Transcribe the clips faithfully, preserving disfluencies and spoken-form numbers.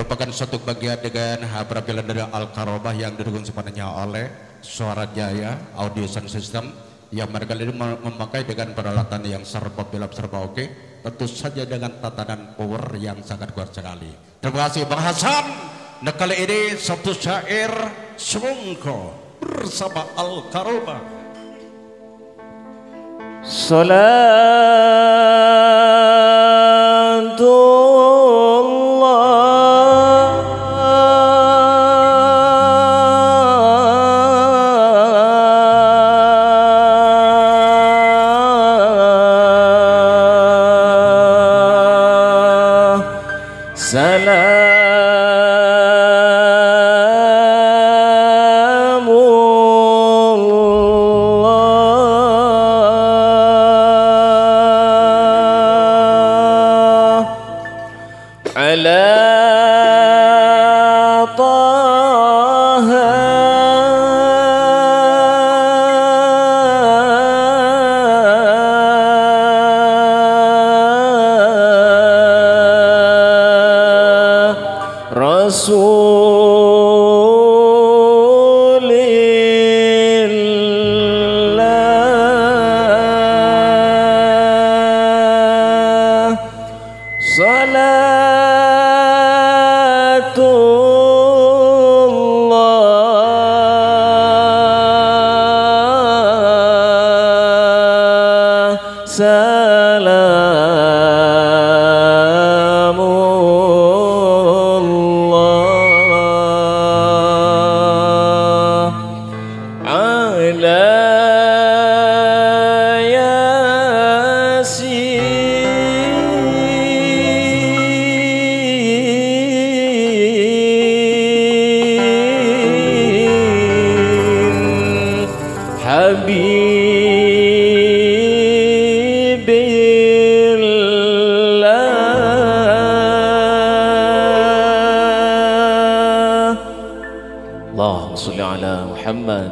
merupakan suatu bagian dengan penampilan dari Al-Karomah yang didukung sepenuhnya oleh Suara Jaya Audio Sound System yang mereka ini memakai dengan peralatan yang serba bilap serba oke, tentu saja dengan tatanan power yang sangat kuat sekali. Terima kasih Bang Hasan. Nah kali ini satu syair Semongko bersama Al-Karomah. Allahumma sholli ala Muhammad.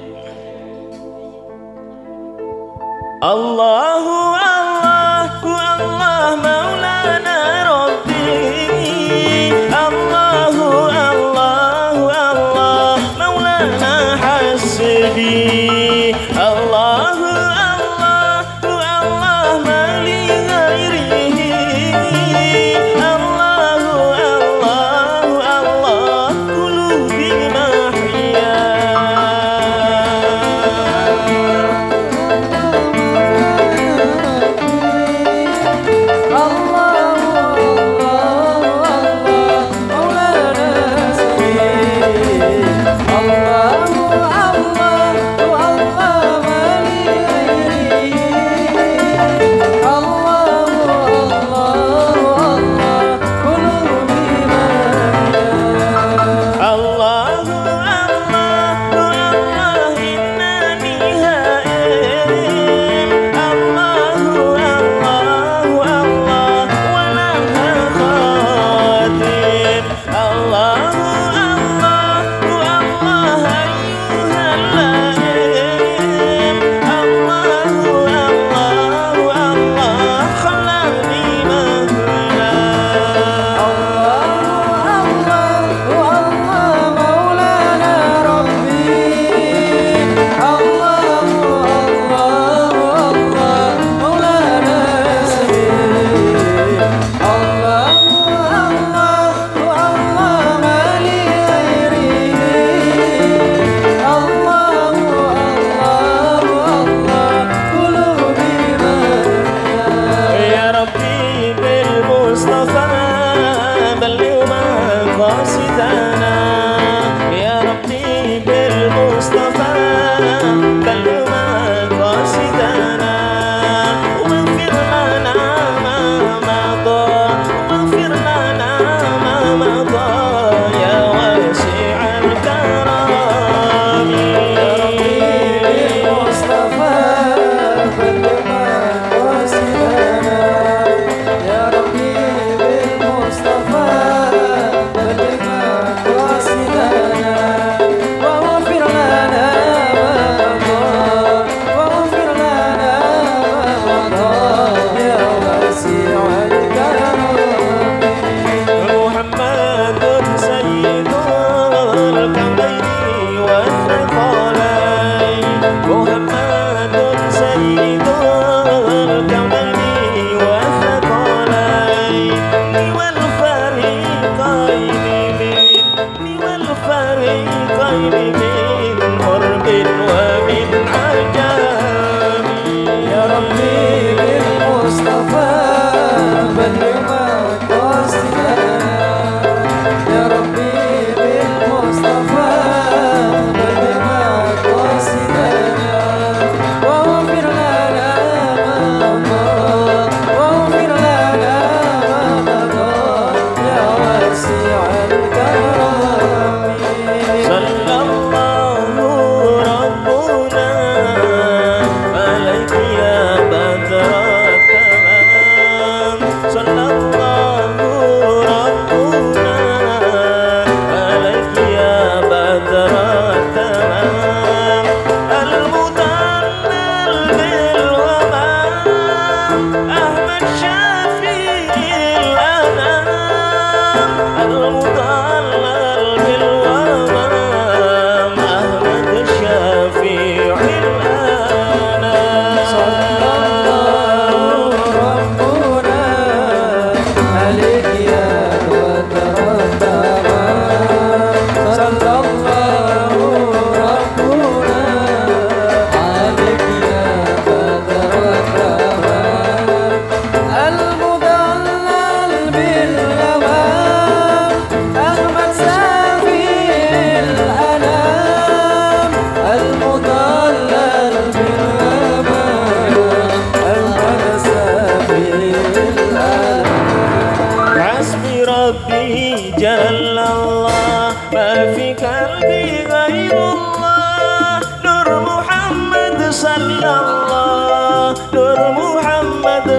Allahu Allahu Allah Maulana Rabbi. Allahu Allahu Allah Maulana Hasbi. Allahu Allahu Allah Mali ghairihi. Allahu Allahu Allah Qulubi mahya. Allah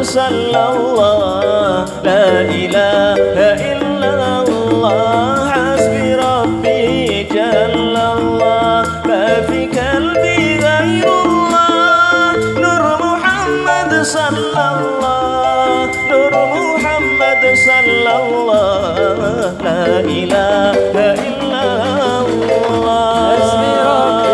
صلى الله لا إله إلا الله حسبي ربي جل الله ما في قلبي غير الله نور محمد صلى الله نور محمد صلى الله لا إله إلا الله حسبي ربي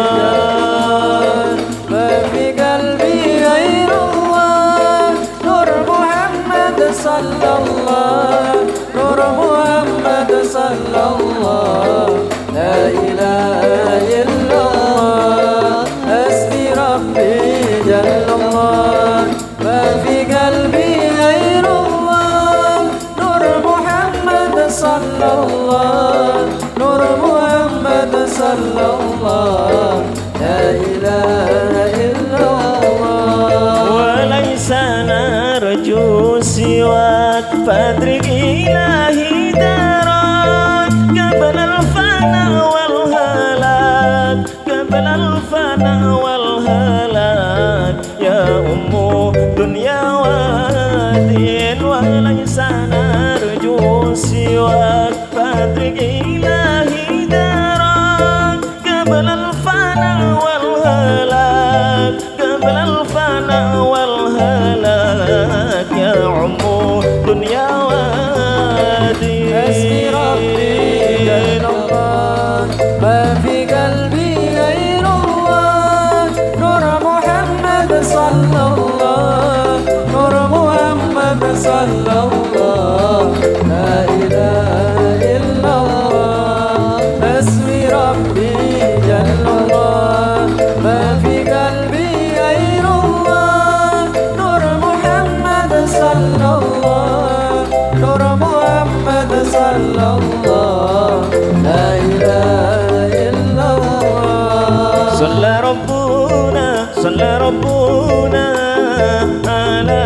ما في قلبي غير الله نور محمد صلى الله نور محمد صلى الله لا إله إلا الله حسبي ربي جل الله ما في قلبي غير الله نور محمد صلى الله نور محمد صلى الله لا إله إلا الله وليس نرجو سواك فادرك إلهي دارك قبل الفناء والهلاك قبل الفناء والهلاك يا أم دنيا ودين وليس نرجو سواك فادرك إلهي دارك قبل الفناء والهلاك قبل الفناء والهلاك يا عمو دنيا وادي حسبي ربي جل الله ما في قلبي غير الله نور محمد صلى الله نور محمد صلى الله لا إله إلا الله حسبي ربي جل الله ما في قلبي غير الله نور محمد صلى الله نور محمد صلى الله لا إله إلا الله صلى ربنا صلى ربنا على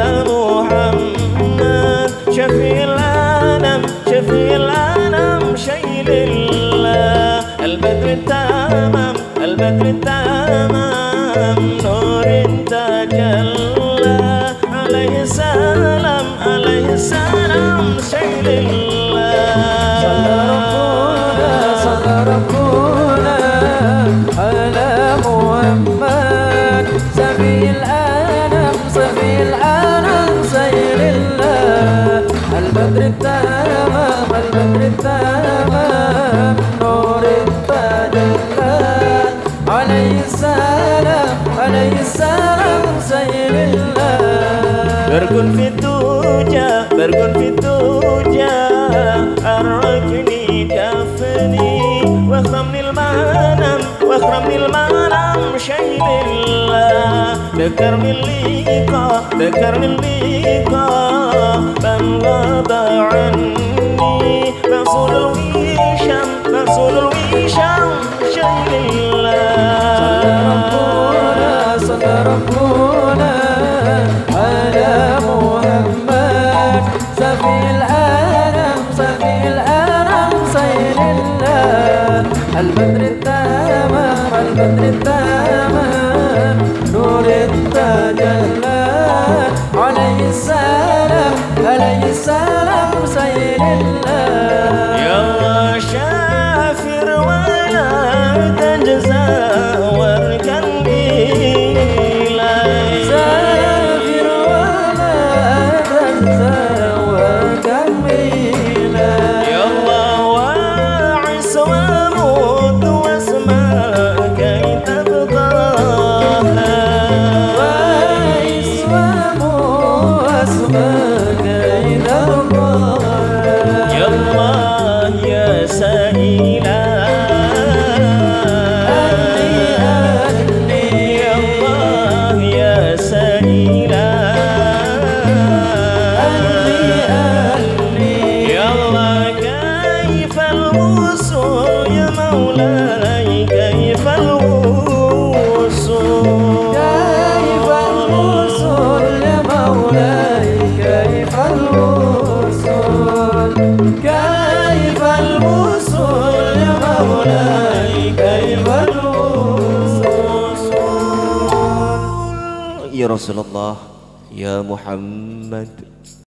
محمد شفيع العالم شفيع العالم شيل الله البدر التمام البدر التمام نور تجلى عليه السلام عليه السلام شيل الله صلى ربنا على محمد سفي العالم سفي العالم سير الله البدر التمام البدر التمام نور التجلى عليه السلام عليه السلام سير الله بركن في الدجى بركن في الدجى أرجني كفني واخرمني المنام واخرمني المنام شيل الله ذكرني اللقاء ذكرني اللقاء من غاب عني رسول الوشام رسول الوشام شيل الله صلى ربنا على محمد سفي العالم سفي العالم سير الله البدر التمام البدر التمام نور التجلى عليه السلام عليه السلام سير الله يا الله شافر ولا تجزى واركن إلي سافر ولا تنسى وكمل يا الله واعس واموت واسمعك تبقاها وعيس واموت اسمك إذا يا الله يا سائلا يا الله يا سائلا يا الله كيف الوصول يا مولاي كيف الوصول كيف الوصول يا مولاي كيف الوصول كيف الوصول يا مولاي كيف الوصول يا رسول الله Ya Muhammad